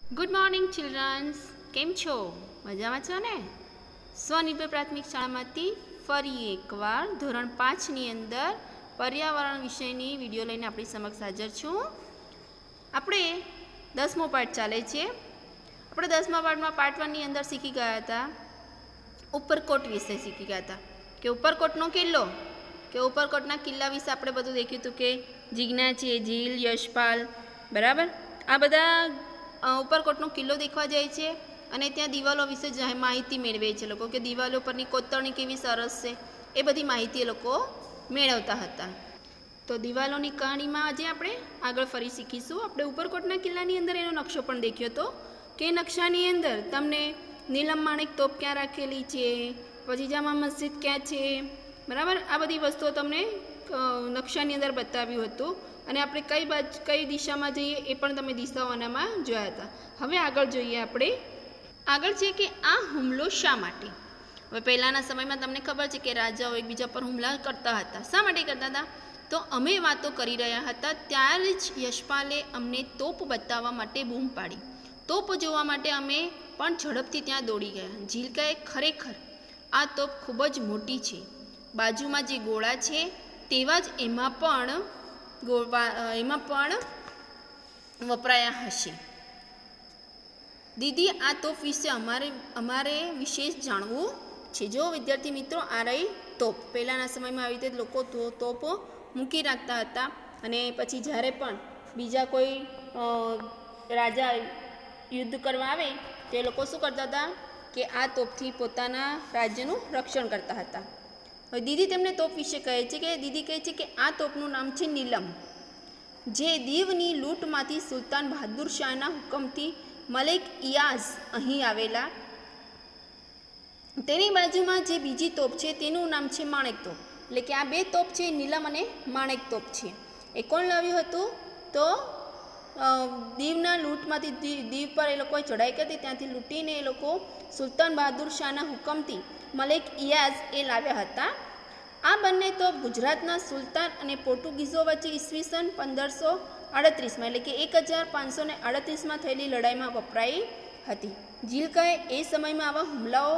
Good morning children's, કેમ છો? મજામાં છો ને? સ્વનિર્ભર પ્રાથમિક શાળામાંથી ફરી એકવાર ધોરણ 5ની અંદર પર્યાવરણ વિષયની વિડીયો લઈને આપણી સમક્ષ હાજર છું. આપણે 10મો પાઠ ચાલે છે. આપણે 10મા પાઠમાં પાર્ટ 1ની અંદર શીખી ગયા હતા, ઉપરકોટ વિશે શીખી ગયા હતા કે ઉપરકોટનો કિલ્લો, કે ઉપરકોટના કિલ્લા વિશે આપણે બધું દેખ્યું હતું કે જીજ્ઞા છે, ઝીલ, યશપાલ, બરાબર. આ બધા ઉપરકોટનો કિલ્લો દેખવા જાય છે અને ત્યાં દિવાલો વિશે માહિતી મેળવે છે લોકો, કે દિવાલો પરની કોતરણી કેવી સરસ છે, એ બધી માહિતી એ લોકો મેળવતા હતા. તો દિવાલોની કહાણીમાં આજે આપણે આગળ ફરી શીખીશું. આપણે ઉપરકોટના કિલ્લાની અંદર એનો નકશો પણ દેખ્યો હતો કે નકશાની અંદર તમને નીલમ માણેક તોપ ક્યાં રાખેલી છે, પછી જામા મસ્જિદ ક્યાં છે, બરાબર. આ બધી વસ્તુઓ તમને નકશાની અંદર બતાવ્યું હતું અને આપણે કઈ દિશામાં જઈએ એ પણ તમે દિશાઓ આનામાં જોયા હતા. હવે આગળ જોઈએ. આપણે આગળ છે કે આ હુમલો શા માટે. હવે પહેલાંના સમયમાં તમને ખબર છે કે રાજાઓ એકબીજા પર હુમલા કરતા હતા. શા માટે કરતા હતા? તો અમે વાતો કરી રહ્યા હતા ત્યારે જ યશપાલે અમને તોપ બતાવવા માટે બૂમ પાડી. તોપ જોવા માટે અમે પણ ઝડપથી ત્યાં દોડી ગયા. ઝીલકાએ ખરેખર આ તોપ ખૂબ જ મોટી છે, બાજુમાં જે ગોળા છે તેવા જ એમાં પણ વપરાયા હશે. દીદી, આ તોપ વિશે અમારે વિશેષ જાણવું છે. જો વિદ્યાર્થી મિત્રો, આ રહી તોપ. પહેલાંના સમયમાં આવી રીતે લોકો તોપો મૂકી રાખતા હતા અને પછી જ્યારે પણ બીજા કોઈ રાજા યુદ્ધ કરવા આવે તો એ લોકો શું કરતા હતા કે આ તોપથી પોતાના રાજ્યનું રક્ષણ કરતા હતા. હવે દીદી તેમને તોપ વિશે કહે છે કે દીદી કહે છે કે આ તોપનું નામ છે નીલમ, જે દીવની લૂંટમાંથી સુલતાન બહાદુર શાહના હુકમથી મલિક ઇયાઝ અહીં આવેલા. તેની બાજુમાં જે બીજી તોપ છે તેનું નામ છે માણેક તોપ. એટલે કે આ બે તોપ છે, નીલમ અને માણેક તોપ છે. એ કોણ લાવ્યું હતું? તો દીવના લૂંટમાંથી, દીવ પર એ લોકોએ ચઢાઈ કરી, ત્યાંથી લૂંટીને એ લોકો સુલતાન બહાદુર શાહના હુકમથી મલિક ઇયાઝ એ લાવ્યા હતા. આ બંને તોપ ગુજરાતના સુલતાન અને પોર્ટુગીઝો વચ્ચે ઈસવીસન 1538માં એટલે કે 1538માં થયેલી લડાઈમાં વપરાઈ હતી. ઝીલકાએ એ સમયમાં આવા હુમલાઓ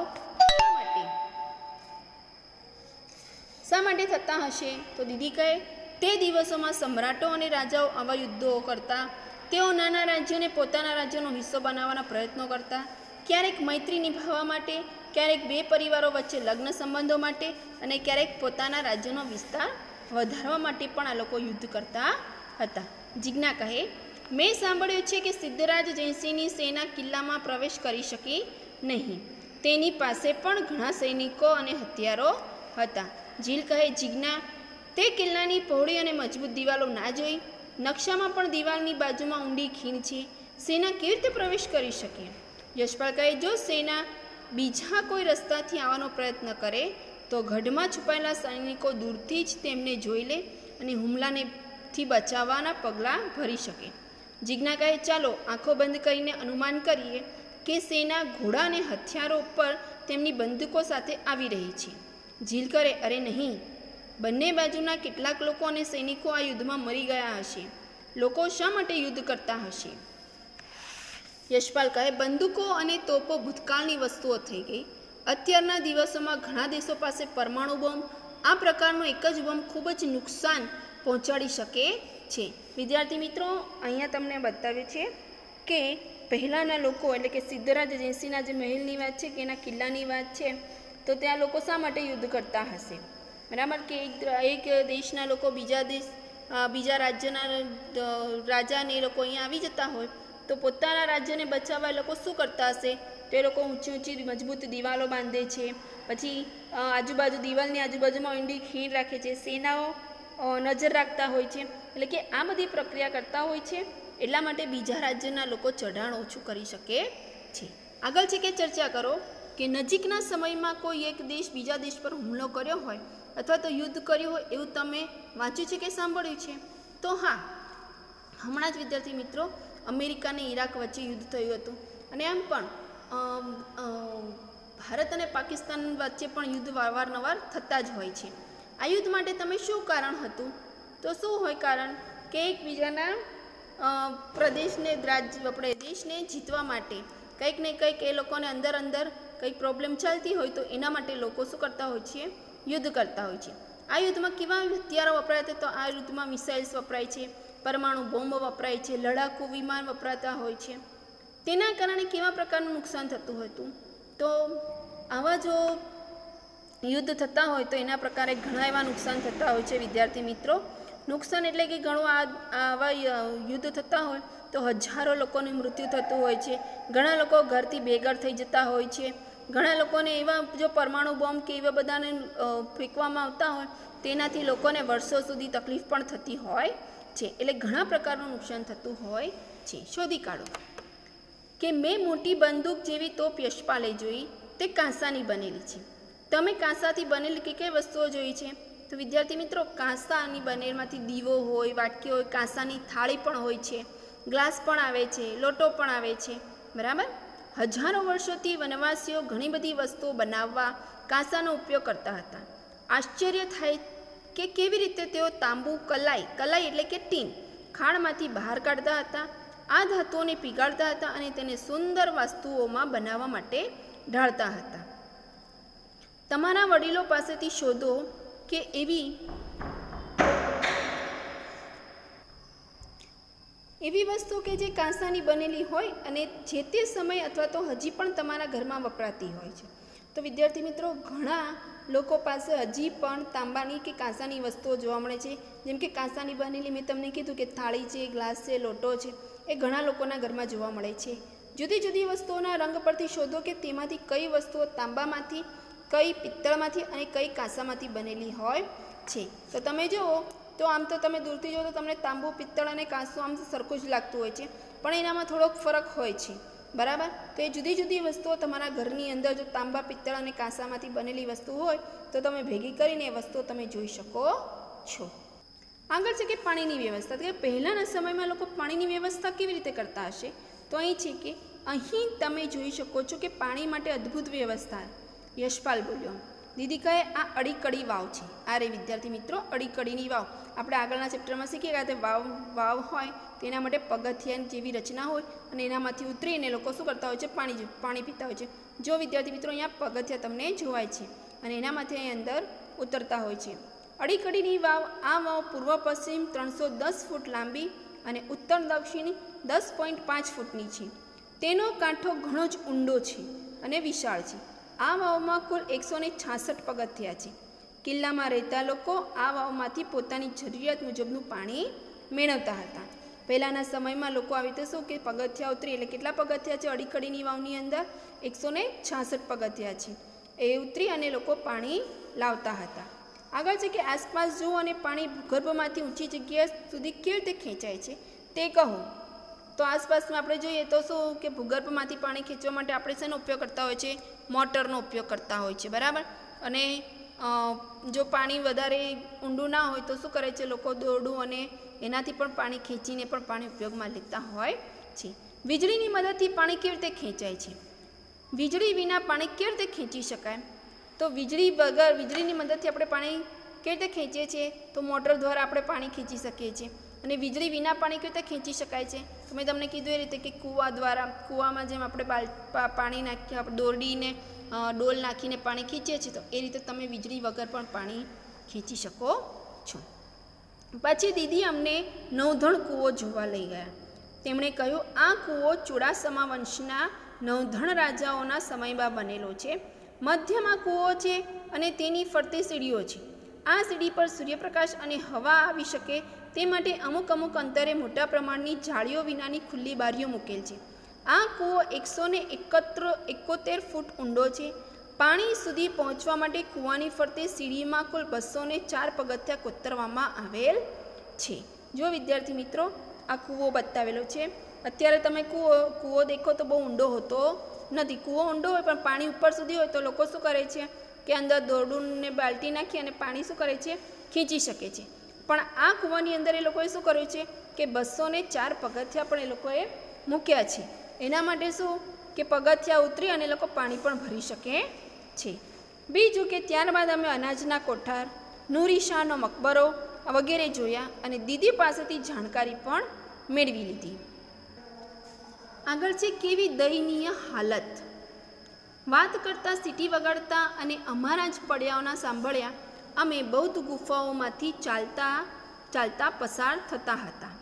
શા માટે થતા હશે? તો દીદી કહે, તે દિવસોમાં સમ્રાટો અને રાજાઓ આવા યુદ્ધો કરતા. તેઓ નાના રાજ્યોને પોતાના રાજ્યનો હિસ્સો બનાવવાના પ્રયત્નો કરતા, ક્યારેક મૈત્રી નિભાવવા માટે, ક્યારેક બે પરિવારો વચ્ચે લગ્ન સંબંધો માટે અને ક્યારેક પોતાના રાજ્યનો વિસ્તાર વધારવા માટે પણ આ લોકો યુદ્ધ કરતા હતા. જીજ્ઞા કહે, મેં સાંભળ્યું છે કે સિદ્ધરાજ જયસિંહની સેના કિલ્લામાં પ્રવેશ કરી શકી નહીં. તેની પાસે પણ ઘણા સૈનિકો અને હથિયારો હતા. ઝીલ કહે, જીજ્ઞા, તે કિલ્લાની પહોળી અને મજબૂત દિવાલો ના જોઈ? નકશામાં પણ દિવાલની બાજુમાં ઊંડી ખીણ છે. સેના કેવી રીતે પ્રવેશ કરી શકે? યશપાલ કહે, જો સેના બીજા કોઈ રસ્તાથી આવવાનો પ્રયત્ન કરે તો ગઢમાં છુપાયેલા સૈનિકો દૂરથી જ તેમને જોઈ લે અને હુમલાથી બચાવવાના પગલાં ભરી શકે. જીજ્ઞા કહે, ચાલો આંખો બંધ કરીને અનુમાન કરીએ કે સેના ઘોડા અને હથિયારો ઉપર તેમની બંદૂકો સાથે આવી રહી છે. ઝીલ કરે, અરે નહીં, બંને બાજુના કેટલાક લોકો અને સૈનિકો આ યુદ્ધમાં મરી ગયા હશે. લોકો શા માટે યુદ્ધ કરતા હશે? યશપાલ કહે, બંદૂકો અને તોપો ભૂતકાળની વસ્તુઓ થઈ ગઈ. અત્યારના દિવસોમાં ઘણા દેશો પાસે પરમાણુ બોમ્બ, આ પ્રકારનો એક જ બોમ્બ ખૂબ જ નુકસાન પહોંચાડી શકે છે. વિદ્યાર્થી મિત્રો, અહીંયા તમને બતાવ્યું છે કે પહેલાંના લોકો, એટલે કે સિદ્ધરાજ જયસિંહના જે મહેલની વાત છે કે એના કિલ્લાની વાત છે, તો ત્યાં લોકો શા માટે યુદ્ધ કરતા હશે? બરાબર, કે એક દેશના લોકો બીજા રાજ્યના રાજાને એ લોકો અહીંયા આવી જતા હોય તો પોતાના રાજ્યને બચાવવા એ લોકો શું કરતા હશે? તો એ લોકો ઊંચી ઊંચી મજબૂત દિવાલો બાંધે છે, પછી દિવાલની આજુબાજુમાં ઊંડી ખીણ રાખે છે, સેનાઓ નજર રાખતા હોય છે. એટલે કે આ બધી પ્રક્રિયા કરતા હોય છે, એટલા માટે બીજા રાજ્યના લોકો ચઢાણ ઓછું કરી શકે છે. આગળ છે કે ચર્ચા કરો કે નજીકના સમયમાં કોઈ એક દેશ બીજા દેશ પર હુમલો કર્યો હોય અથવા તો યુદ્ધ કર્યું હોય એવું તમે વાંચ્યું છે કે સાંભળ્યું છે? તો હા, હમણાં જ વિદ્યાર્થી મિત્રો, અમેરિકા અને ઈરાક વચ્ચે યુદ્ધ થયું હતું અને આમ પણ ભારત અને પાકિસ્તાન વચ્ચે પણ યુદ્ધ વારંવાર થતા જ હોય છે. આ યુદ્ધ માટે તમે શું કારણ હતું? તો શું હોય કારણ? કે એકબીજાના પ્રદેશને આપણે દેશને જીતવા માટે કંઈક ને કંઈક એ લોકોને અંદર કંઈક પ્રોબ્લેમ ચાલતી હોય તો એના માટે લોકો શું કરતા હોય છે, યુદ્ધ કરતા હોય છે. આ યુદ્ધમાં કેવા હથિયારો વપરાય છે? તો આ યુદ્ધમાં મિસાઇલ્સ વપરાય છે, પરમાણુ બોમ્બ વપરાય છે, લડાકુ વિમાન વપરાતા હોય છે. તેના કારણે કેવા પ્રકારનું નુકસાન થતું હતું? તો આવા જો યુદ્ધ થતા હોય તો એના પ્રકારે ઘણા એવા નુકસાન થતા હોય છે વિદ્યાર્થી મિત્રો. નુકસાન એટલે કે ઘણું આવા યુદ્ધ થતા હોય તો હજારો લોકોનું મૃત્યુ થતું હોય છે. ઘણા લોકો ઘરથી બેઘર થઈ જતા હોય છે. ઘણા લોકોને એવા જો પરમાણુ બોમ્બ કે એવા બધાને ફેંકવામાં આવતા હોય તેનાથી લોકોને વર્ષો સુધી તકલીફ પણ થતી હોય છે. એટલે ઘણા પ્રકારનું નુકસાન થતું હોય છે. શોધી કાઢો કે મેં મોટી બંદૂક જેવી તોપ યશપાલે જોઈ, તે કાંસાની બનેલી છે. તમે કાંસાથી બનેલી કઈ વસ્તુઓ જોઈ છે? તો વિદ્યાર્થી મિત્રો, કાંસાની બનેલમાંથી દીવો હોય, વાટકી હોય, કાંસાની થાળી પણ હોય છે, ગ્લાસ પણ આવે છે, લોટો પણ આવે છે. બરાબર. હજારો વર્ષોથી વનવાસીઓ ઘણી બધી વસ્તુઓ બનાવવા કાંસાનો ઉપયોગ કરતા હતા. આશ્ચર્ય થાય કે કેવી રીતે તેઓ તાંબુ, કલાઈ એટલે કે ટીન, ખાણમાંથી બહાર કાઢતા હતા. આ ધાતુઓને પીગાળતા હતા અને તેને સુંદર વસ્તુઓમાં બનાવવા માટે ઢાળતા હતા. તમારા વડીલો પાસેથી શોધો કે એવી વસ્તુ કે જે કાંસાની બનેલી હોય અને જે તે સમય અથવા તો હજી પણ તમારા ઘરમાં વપરાતી હોય છે. તો વિદ્યાર્થી મિત્રો, ઘણા લોકો પાસે હજી પણ તાંબાની કે કાંસાની વસ્તુઓ જોવા મળે છે. જેમ કે કાંસાની બનેલી મેં તમને કીધું કે થાળી છે, ગ્લાસ છે, લોટો છે, એ ઘણા લોકોના ઘરમાં જોવા મળે છે. જુદી જુદી વસ્તુઓના રંગ પરથી શોધો કે તેમાંથી કઈ વસ્તુઓ તાંબામાંથી, કઈ પિત્તળમાંથી અને કઈ કાંસામાંથી બનેલી હોય છે. તો તમે જુઓ તો આમ તો તમે દૂરથી જુઓ તો તમને તાંબુ, પિત્તળ અને કાંસું આમ સરખું જ લાગતું હોય છે, પણ એનામાં થોડોક ફરક હોય છે. બરાબર. તો એ જુદી જુદી વસ્તુઓ તમારા ઘરની અંદર જો તાંબા, પિત્તળ અને કાંસામાંથી બનેલી વસ્તુ હોય તો તમે ભેગી કરીને એ વસ્તુઓ તમે જોઈ શકો છો. આગળ છે કે પાણીની વ્યવસ્થા. તો કે પહેલાંના સમયમાં લોકો પાણીની વ્યવસ્થા કેવી રીતે કરતા હશે? તો અહીં છે કે અહીં તમે જોઈ શકો છો કે પાણી માટે અદ્ભુત વ્યવસ્થા. યશપાલ બોલ્યો. દીદી કહે, આ અડીકડી વાવ છે. આ રે વિદ્યાર્થી મિત્રો, અડીકડીની વાવ. આપણે આગળના ચેપ્ટરમાં શીખી ગયા તે વાવ હોય તેના માટે પગથિયા જેવી રચના હોય અને એનામાંથી ઉતરીને લોકો શું કરતા હોય છે? પાણી પીતા હોય છે. જો વિદ્યાર્થી મિત્રો, અહીંયા પગથિયા તમને જોવાય છે અને એનામાંથી અહીં અંદર ઉતરતા હોય છે. અડીકડીની વાવ. આ વાવ પૂર્વ પશ્ચિમ 310 ફૂટ લાંબી અને ઉત્તર દક્ષિણ 10.5 ફૂટની છે. તેનો કાંઠો ઘણો જ ઊંડો છે અને વિશાળ છે. આ વાવમાં કુલ 166 પગથિયા છે. કિલ્લામાં રહેતા લોકો આ વાવમાંથી પોતાની જરૂરિયાત મુજબનું પાણી મેળવતા હતા. પહેલાંના સમયમાં લોકો આવી રીતે શું કે પગથિયા ઉતરી, એટલે કેટલા પગથિયા છે અડીકડીની વાવની અંદર? 166 પગથિયા છે. એ ઉતરી અને લોકો પાણી લાવતા હતા. આગળ છે કે આસપાસ જુઓ અને પાણી ભૂગર્ભમાંથી ઊંચી જગ્યા સુધી કેવી રીતે ખેંચાય છે તે કહો. તો આસપાસમાં આપણે જોઈએ તો શું કે ભૂગર્ભમાંથી પાણી ખેંચવા માટે આપણે શેનો ઉપયોગ કરતા હોય છે? મોટરનો ઉપયોગ કરતા હોય છે. બરાબર. અને જો પાણી વધારે ઊંડું ના હોય તો શું કરે છે? લોકો દોરડું અને એનાથી પણ પાણી ખેંચીને પણ પાણી ઉપયોગમાં લેતા હોય છે. વીજળીની મદદથી પાણી કેવી રીતે ખેંચાય છે? વીજળી વિના પાણી કેવી રીતે ખેંચી શકાય? તો વીજળીની મદદથી આપણે પાણી કેવી રીતે ખેંચીએ છીએ? તો મોટર દ્વારા આપણે પાણી ખેંચી શકીએ છીએ. અને વીજળી વિના પાણી કેવી રીતે ખેંચી શકાય છે? તો મેં તમને કીધું એ રીતે કે કૂવા દ્વારા, કૂવામાં જેમ આપણે પાણી નાખીએ, આપણે દોરડીને ડોલ નાખીને પાણી ખેંચીએ છીએ, તો એ રીતે તમે વીજળી વગર પણ પાણી ખેંચી શકો છો. પછી દીદી અમને નવધણ કૂવો જોવા લઈ ગયા. તેમણે કહ્યું, આ કૂવો ચુડાસમા વંશના નવધણ રાજાઓના સમયમાં બનેલો છે. મધ્યમાં કૂવો છે અને તેની ફરતે સીડીઓ છે. આ સીડી પર સૂર્યપ્રકાશ અને હવા આવી શકે તે માટે અમુક અંતરે મોટા પ્રમાણની જાળીઓ વિનાની ખુલ્લી બારીઓ મૂકેલ છે. આ કૂવો 171 ફૂટ ઊંડો છે. પાણી સુધી પહોંચવા માટે કૂવાની ફરતે સીડીમાં કુલ 204 પગથિયા કોતરવામાં આવેલ છે. જો વિદ્યાર્થી મિત્રો, આ કૂવો બતાવેલો છે. અત્યારે તમે કૂવો દેખો તો બહુ ઊંડો હોતો નથી. કૂવો ઊંડો હોય પણ પાણી ઉપર સુધી હોય તો લોકો શું કરે છે કે અંદર દોરડુંને બાલટી નાખી અને પાણી શું કરે છે? ખેંચી શકે છે. પણ આ કૂવાની અંદર એ લોકોએ શું કર્યું છે કે 204 પગથિયા પણ એ લોકોએ મૂક્યા છે. એના માટે શું કે પગથિયા ઉતરી અને લોકો પાણી પણ ભરી શકે છે. બીજું કે ત્યારબાદ અમે અનાજના કોઠાર, નૂરી શાહનો મકબરો વગેરે જોયા અને દીદી પાસેથી જાણકારી પણ મેળવી લીધી. આગળ છે કેવી દયનીય હાલત. વાત કરતાં સીટી વગાડતા અને અમારા જ પડિયાઓના સાંભળ્યા અમે બૌદ્ધ ગુફાઓમાંથી ચાલતા ચાલતા પસાર થતા હતા.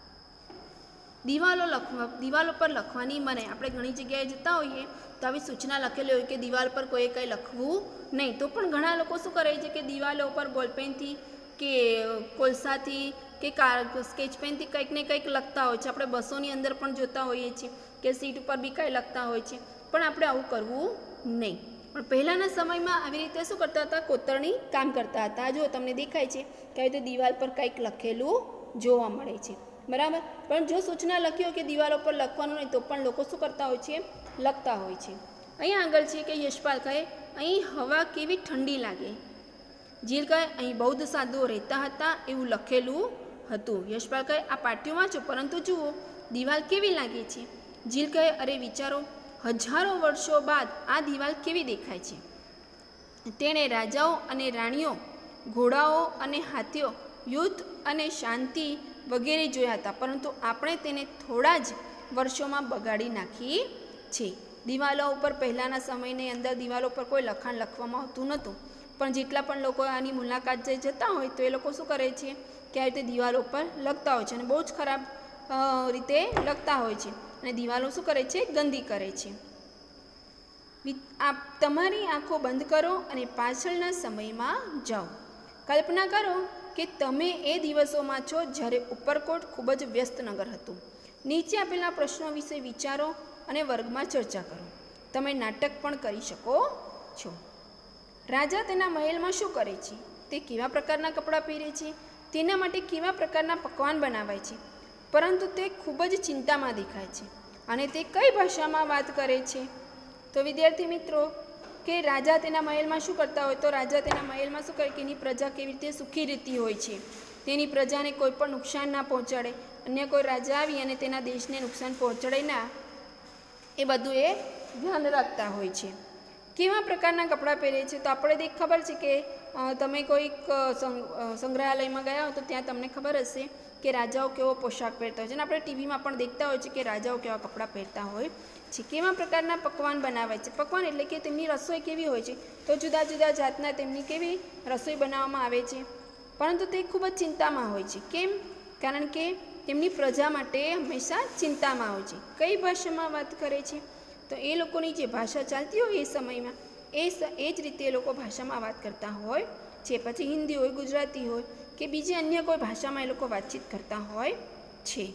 દિવાલો પર લખવાની મનાઈ. આપણે ઘણી જગ્યાએ જતા હોઈએ તો આવી સૂચના લખેલી હોય કે દિવાલ પર કોઈએ કંઈ લખવું નહીં. તો પણ ઘણા લોકો શું કરે છે કે દિવાલો ઉપર બોલપેનથી કે કોલસાથી કે સ્કેચ પેનથી કંઈક ને કંઈક લખતા હોય છે. આપણે બસોની અંદર પણ જોતા હોઈએ છીએ કે સીટ ઉપર બી કંઈ લખતા હોય છે. પણ આપણે આવું કરવું નહીં. પણ પહેલાંના સમયમાં આવી રીતે શું કરતા હતા? કોતરણી કામ કરતા હતા. જો તમને દેખાય છે કે આવી રીતે દિવાલ પર કંઈક લખેલું જોવા મળે છે, બરાબર. પણ જો સૂચના લખ્યો કે દિવાલો પર લખવાનું નહીં તો પણ લોકો શું કરતા હોય છે? લખતા હોય છે. અહીં આગળ છે કે યશપાલ કહે અહીં હવા કેવી ઠંડી લાગે. જીલ કહે અહીં બૌદ્ધ સાધુઓ રહેતા હતા એવું લખેલું હતું. યશપાલ કહે આ પાટીઓ વાંચો પરંતુ જુઓ દિવાલ કેવી લાગે છે. જીલ કહે અરે વિચારો, હજારો વર્ષો બાદ આ દિવાલ કેવી દેખાય છે. તેણે રાજાઓ અને રાણીઓ, ઘોડાઓ અને હાથીઓ, યુદ્ધ અને શાંતિ વગેરે જોયા હતા, પરંતુ આપણે તેને થોડા જ વર્ષોમાં બગાડી નાખી છે. દિવાલો ઉપર પહેલાંના સમયની અંદર દિવાલો પર કોઈ લખાણ લખવામાં આવતું નહોતું, પણ જેટલા પણ લોકો આની મુલાકાત જતા હોય તો એ લોકો શું કરે છે કે આવી રીતે દિવાલો પર લખતા હોય છે અને બહુ જ ખરાબ રીતે લખતા હોય છે અને દિવાલો શું કરે છે? ગંદી કરે છે. તમારી આંખો બંધ કરો અને પાછળના સમયમાં જાઓ. કલ્પના કરો કે તમે એ દિવસોમાં છો જ્યારે ઉપરકોટ ખૂબ જ વ્યસ્ત નગર હતું. નીચે આપેલા પ્રશ્નો વિશે વિચારો અને વર્ગમાં ચર્ચા કરો. તમે નાટક પણ કરી શકો છો. રાજા તેના મહેલમાં શું કરે છે? તે કેવા પ્રકારના કપડાં પહેરે છે? તેના માટે કેવા પ્રકારના પકવાન બનાવાય છે? પરંતુ તે ખૂબ જ ચિંતામાં દેખાય છે. અને તે કઈ ભાષામાં વાત કરે છે? તો વિદ્યાર્થી મિત્રો, કે રાજા તેના મહેલમાં શું કરતા હોય? તો રાજા તેના મહેલમાં શું કરે કે એની પ્રજા કેવી રીતે સુખી રહેતી હોય છે, તેની પ્રજાને કોઈ પણ નુકસાન ના પહોંચાડે, અન્ય કોઈ રાજા આવી અને તેના દેશને નુકસાન પહોંચાડે ના, એ બધું એ ધ્યાન રાખતા હોય છે. કેવા પ્રકારના કપડાં પહેરે છે? તો આપણે ખબર છે કે તમે કોઈક સંગ્રહાલયમાં ગયા હો તો ત્યાં તમને ખબર હશે કે રાજાઓ કેવો પોશાક પહેરતા હોય છે અને આપણે ટીવીમાં પણ દેખતા હોય છે કે રાજાઓ કેવા કપડાં પહેરતા હોય છે. કેવા પ્રકારના પકવાન બનાવાય છે? પકવાન એટલે કે તેમની રસોઈ કેવી હોય છે? તો જુદા જુદા જાતના તેમની કેવી રસોઈ બનાવવામાં આવે છે, પરંતુ તે ખૂબ જ ચિંતામાં હોય છે. કેમ? કારણ કે તેમની પ્રજા માટે હંમેશા ચિંતામાં હોય છે. કઈ ભાષામાં વાત કરે છે? તો એ લોકોની જે ભાષા ચાલતી હોય એ સમયમાં એ જ રીતે એ લોકો ભાષામાં વાત કરતા હોય છે. પછી હિન્દી હોય, ગુજરાતી હોય કે બીજી અન્ય કોઈ ભાષામાં એ લોકો વાતચીત કરતા હોય છે.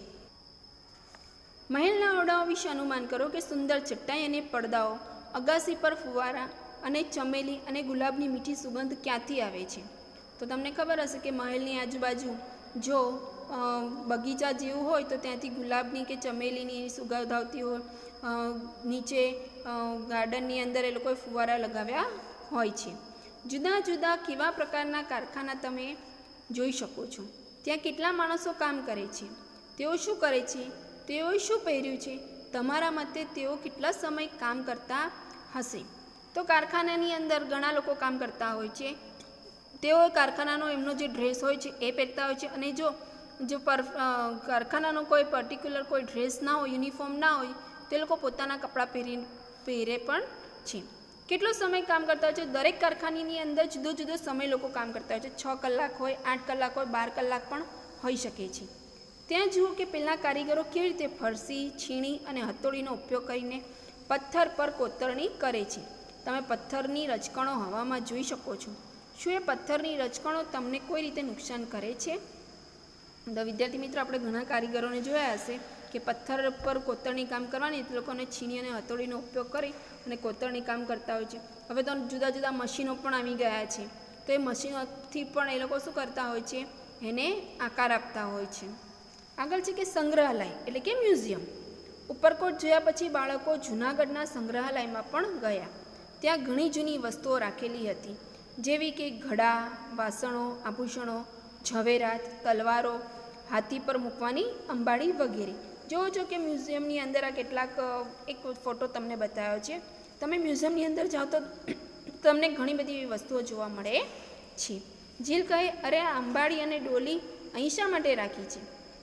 મહેલના ઓરડાઓ વિશે અનુમાન કરો કે સુંદર ચટાઈ અને પડદાઓ, અગાસી પર ફુવારા અને ચમેલી અને ગુલાબની મીઠી સુગંધ ક્યાંથી આવે છે? તો તમને ખબર હશે કે મહેલની આજુબાજુ જો બગીચા જેવું હોય તો ત્યાંથી ગુલાબની કે ચમેલીની સુગંધ આવતી હોય. નીચે ગાર્ડનની અંદર એ લોકોએ ફુવારા લગાવ્યા હોય છે. જુદા જુદા કેવા પ્રકારના કારખાના તમે જોઈ શકો છો. ત્યાં કેટલા માણસો કામ કરે છે? તેઓ શું કરે છે? તેઓએ શું પહેર્યું છે? તમારા મતે તેઓ કેટલા સમય કામ કરતા હશે? તો કારખાનાની અંદર ઘણા લોકો કામ કરતા હોય છે. તેઓ કારખાનાનો એમનો જે ડ્રેસ હોય છે એ પહેરતા હોય છે અને જો કારખાનાનો કોઈ પર્ટિક્યુલર કોઈ ડ્રેસ ના હોય, યુનિફોર્મ ના હોય, તે લોકો પોતાના કપડાં પહેરે પણ છે. કેટલો સમય કામ કરતા હોય છે? દરેક કારખાનાની અંદર જુદો જુદો સમય લોકો કામ કરતા હોય છે. 6 કલાક હોય, 8 કલાક હોય, 12 કલાક પણ હોઈ શકે છે. ત્યાં જુઓ કે પહેલાં કારીગરો કેવી રીતે ફરસી, છીણી અને હથોડીનો ઉપયોગ કરીને પથ્થર પર કોતરણી કરે છે. તમે પથ્થરની રચકણો હવામાં જોઈ શકો છો. શું એ પથ્થરની રચકણો તમને કોઈ રીતે નુકસાન કરે છે? તો વિદ્યાર્થી મિત્રો, આપણે ઘણા કારીગરોને જોયા હશે કે પથ્થર પર કોતરણી કામ કરવાની તે લોકોને છીણી અને હથોડીનો ઉપયોગ કરી અને કોતરણી કામ કરતા હોય છે. હવે તો જુદા જુદા મશીનો પણ આવી ગયા છે, તો એ મશીનોથી પણ એ લોકો શું કરતા હોય છે? એને આકાર આપતા હોય છે. આગળ છે કે સંગ્રહાલય એટલે કે મ્યુઝિયમ. ઉપરકોટ જોયા પછી બાળકો જૂનાગઢના સંગ્રહાલયમાં પણ ગયા. ત્યાં ઘણી જૂની વસ્તુઓ રાખેલી હતી, જેવી કે ઘડા, વાસણો, આભૂષણો, ઝવેરાત, તલવારો, હાથી પર મૂકવાની અંબાડી વગેરે. જોવો છો કે મ્યુઝિયમની અંદર આ કેટલાક એક ફોટો તમને બતાવ્યો છે. તમે મ્યુઝિયમની અંદર જાઓ તો તમને ઘણી બધી એવી વસ્તુઓ જોવા મળે છે. જીલ કહે અરે આ અંબાડી અને ડોલી અહીં શા માટે રાખી છે?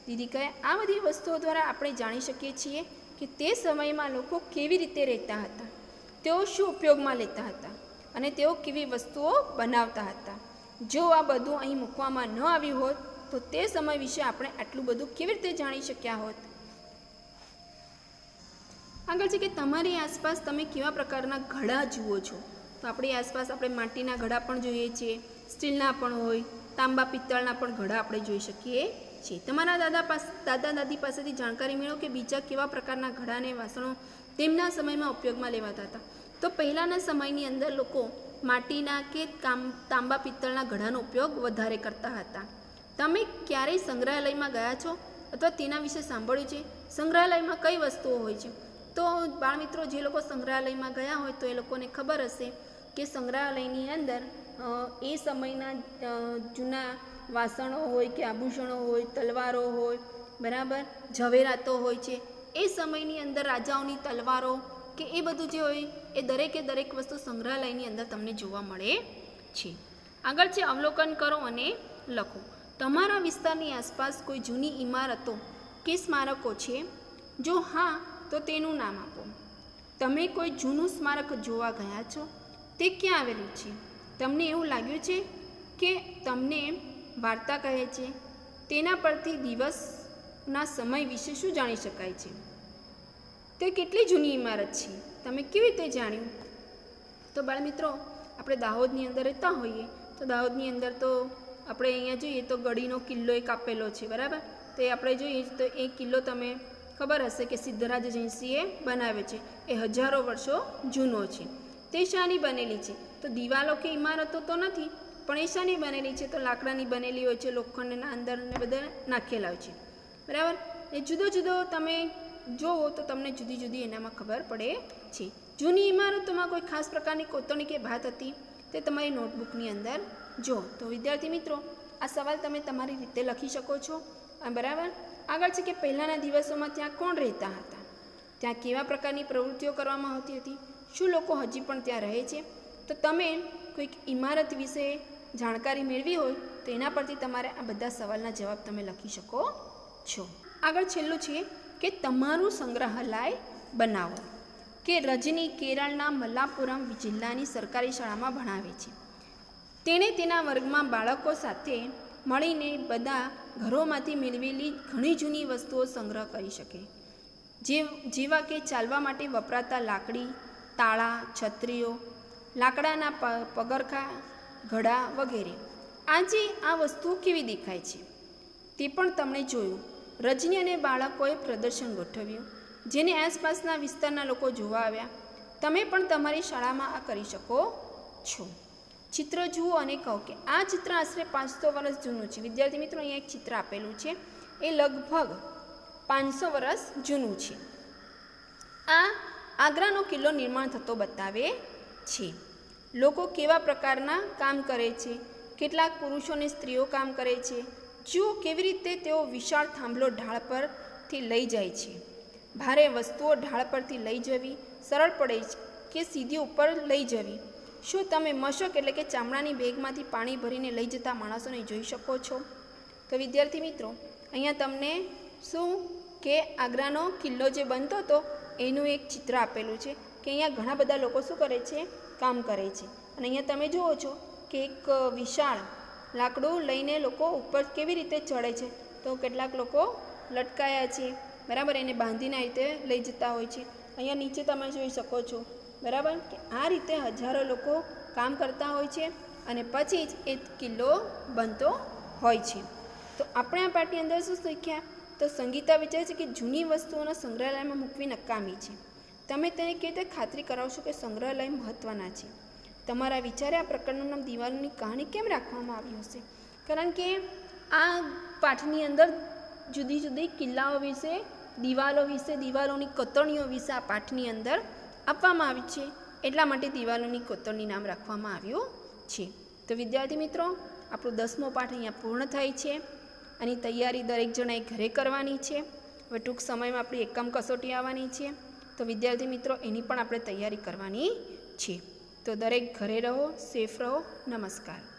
દીદી કહે આ બધી વસ્તુઓ દ્વારા આપણે જાણી શકીએ છીએ કે તે સમયમાં લોકો કેવી રીતે રહેતા હતા, તેઓ શું ઉપયોગમાં લેતા હતા અને તેઓ કેવી વસ્તુઓ બનાવતા હતા. જો આ બધું અહીં મૂકવામાં ન આવ્યું હોત તો તે સમય વિશે આપણે આટલું બધું કેવી રીતે જાણી શક્યા હોત. આગળ છે કે તમારી આસપાસ તમે કેવા પ્રકારના ઘડા જુઓ છો. તો આપણી આસપાસ આપણે માટીના ઘડા પણ જોઈએ છીએ, સ્ટીલના પણ હોય, તાંબા પિત્તળના પણ ઘડા આપણે જોઈ શકીએ છીએ. તમારા દાદા દાદી પાસેથી જાણકારી મેળવો કે બીજા કેવા પ્રકારના ઘડા અને વાસણો તેમના સમયમાં ઉપયોગમાં લેવાતા હતા. તો પહેલાંના સમયની અંદર લોકો માટીના કે તાંબા પિત્તળના ઘડાનો ઉપયોગ વધારે કરતા હતા. તમે ક્યારેય સંગ્રહાલયમાં ગયા છો અથવા તેના વિશે સાંભળ્યું છે? સંગ્રહાલયમાં કઈ વસ્તુઓ હોય છે? તો બાળમિત્રો, જે લોકો સંગ્રહાલયમાં ગયા હોય તો એ લોકોને ખબર હશે કે સંગ્રહાલયની અંદર એ સમયના જૂના વાસણો હોય કે આભૂષણો હોય, તલવારો હોય, બરાબર, ઝવેરાતો હોય છે. એ સમયની અંદર રાજાઓની તલવારો કે એ બધું જે હોય એ દરેકે દરેક વસ્તુ સંગ્રહાલયની અંદર તમને જોવા મળે છે. આગળ છે અવલોકન કરો અને લખો. તમારા વિસ્તારની આસપાસ કોઈ જૂની ઇમારતો કે સ્મારકો છે? જો હા તો તેનું નામ આપો. તમે કોઈ જૂનું સ્મારક જોવા ગયા છો? તે ક્યાં આવેલું છે? તમને એવું લાગ્યું છે કે તમને વાર્તા કહે છે? તેના પરથી દિવસના સમય વિશે શું જાણી શકાય છે? તે કેટલી જૂની ઇમારત છે? તમે કેવી રીતે જાણ્યું? તો બાળમિત્રો, આપણે દાહોદની અંદર રહેતા હોઈએ તો દાહોદની અંદર તો આપણે અહીંયા જોઈએ તો ગડીનો કિલ્લો એક આપેલો છે, બરાબર. તો એ આપણે જોઈએ તો એ કિલ્લો તમે ખબર હશે કે સિદ્ધરાજ જયસિંહે બનાવ્યો છે. એ હજારો વર્ષો જૂનો છે. તે શાની બનેલી છે? તો દિવાલો કે ઇમારતો તો નથી, પણ એ શાની બનેલી છે? તો લાકડાની બનેલી હોય છે, લોખંડના અંદર ને બધા નાખેલા હોય છે, બરાબર. એ જુદો જુદો તમે જોવો તો તમને જુદી જુદી એનામાં ખબર પડે છે. જૂની ઇમારતોમાં કોઈ ખાસ પ્રકારની કોતરણી કે ભાત હતી? તે તમારી નોટબુકની અંદર જો. તો વિદ્યાર્થી મિત્રો, આ સવાલ તમે તમારી રીતે લખી શકો છો, બરાબર. આગળ છે કે પહેલાંના દિવસોમાં ત્યાં કોણ રહેતા હતા? ત્યાં કેવા પ્રકારની પ્રવૃત્તિઓ કરવામાં આવતી હતી? શું લોકો હજી પણ ત્યાં રહે છે? તો તમે કોઈક ઇમારત વિશે જાણકારી મેળવી હોય તો એના પરથી તમારે આ બધા સવાલના જવાબ તમે લખી શકો છો. આગળ છેલ્લું છે કે તમારું સંગ્રહાલય બનાવો. કે રજની કેરળના મલ્લાપુરમ જિલ્લાની સરકારી શાળામાં ભણાવે છે. તેણે તેના વર્ગમાં બાળકો સાથે મળીને બધા ઘરોમાંથી મેળવેલી ઘણી જૂની વસ્તુઓ સંગ્રહ કરી શકે, જેવા કે ચાલવા માટે વપરાતા લાકડી, તાળા, છત્રીઓ, લાકડાના પગરખાં, ઘડા વગેરે. આજે આ વસ્તુઓ કેવી દેખાય છે તે પણ તમને જોયું. રજની અને બાળકોએ પ્રદર્શન ગોઠવ્યું જેને આસપાસના વિસ્તારના લોકો જોવા આવ્યા. તમે પણ તમારી શાળામાં આ કરી શકો છો. ચિત્ર જુઓ અને કહો કે આ ચિત્ર આશરે 500 વર્ષ જૂનું છે. વિદ્યાર્થી મિત્રો, અહીંયા એક ચિત્ર આપેલું છે, એ લગભગ 500 વર્ષ જૂનું છે. આ આગ્રાનો કિલ્લો નિર્માણ થતો બતાવે છે. લોકો કેવા પ્રકારના કામ કરે છે? કેટલાક પુરુષો અને સ્ત્રીઓ કામ કરે છે. જુઓ કેવી રીતે તેઓ વિશાળ થાંભલો ઢાળ પરથી લઈ જાય છે. ભારે વસ્તુઓ ઢાળ પરથી લઈ જવી સરળ પડે છે કે સીધી ઉપર લઈ જવી? શું તમે મશક એટલે કે ચામડાની બેગમાંથી પાણી ભરીને લઈ જતા માણસોને જોઈ શકો છો? તો વિદ્યાર્થી મિત્રો, અહીંયા તમને શું કે આગ્રાનો કિલ્લો જે બનતો હતો એનું એક ચિત્ર આપેલું છે કે અહીંયા ઘણા બધા લોકો શું કરે છે? કામ કરે છે. અને અહીંયા તમે જુઓ છો કે એક વિશાળ લાકડું લઈને લોકો ઉપર કેવી રીતે ચડે છે. તો કેટલાક લોકો લટકાયા છે, બરાબર, એને બાંધીને આ રીતે લઈ જતા હોય છે. અહીંયા નીચે તમે જોઈ શકો છો, બરાબર, કે આ રીતે હજારો લોકો કામ કરતા હોય છે અને પછી જ એ કિલ્લો બનતો હોય છે. તો આપણે આ પાઠની અંદર શું શીખ્યા? તો સંગીતા વિચારે છે કે જૂની વસ્તુઓના સંગ્રહાલયમાં મૂકવી નકામી છે. તમે તેને કેવી રીતે ખાતરી કરાવશો કે સંગ્રહાલય મહત્ત્વના છે? તમારા વિચારે આ પ્રકરણનું નામ દિવાલોની કહાની કેમ રાખવામાં આવી હશે? કારણ કે આ પાઠની અંદર જુદી જુદી કિલ્લાઓ વિશે, દિવાલો વિશે, દિવાલોની કોતરણીઓ વિશે આ પાઠની અંદર આપવામાં આવી છે. એટલા માટે દિવાલોની કોતરણી નામ રાખવામાં આવ્યું છે. તો વિદ્યાર્થી મિત્રો, આપણો 10મો પાઠ અહીંયા પૂર્ણ થાય છે. આની તૈયારી દરેક જણાએ ઘરે કરવાની છે. હવે ટૂંક સમયમાં આપણી એકમ કસોટી આવવાની છે. તો વિદ્યાર્થી મિત્રો, એની પણ આપણે તૈયારી કરવાની છે. તો દરેક ઘરે રહો, સેફ રહો. નમસ્કાર.